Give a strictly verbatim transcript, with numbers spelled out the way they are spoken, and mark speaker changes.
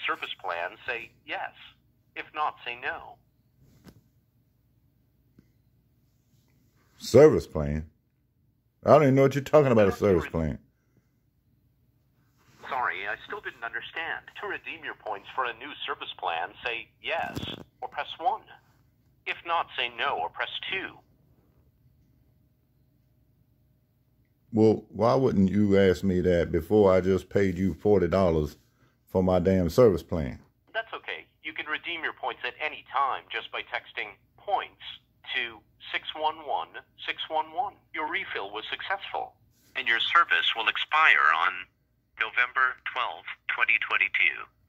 Speaker 1: service plan, say yes. If not, say no.
Speaker 2: Service plan? I don't even know what you're talking about, a service plan.
Speaker 1: Sorry, I still didn't understand. To redeem your points for a new service plan, say yes, or press one. If not, say no, or press two.
Speaker 2: Well, why wouldn't you ask me that before I just paid you forty dollars for my damn service plan?
Speaker 1: That's okay. You can redeem your points at any time just by texting points to six one one six one one. Your refill was successful, and your service will expire on November twelfth, twenty twenty-two.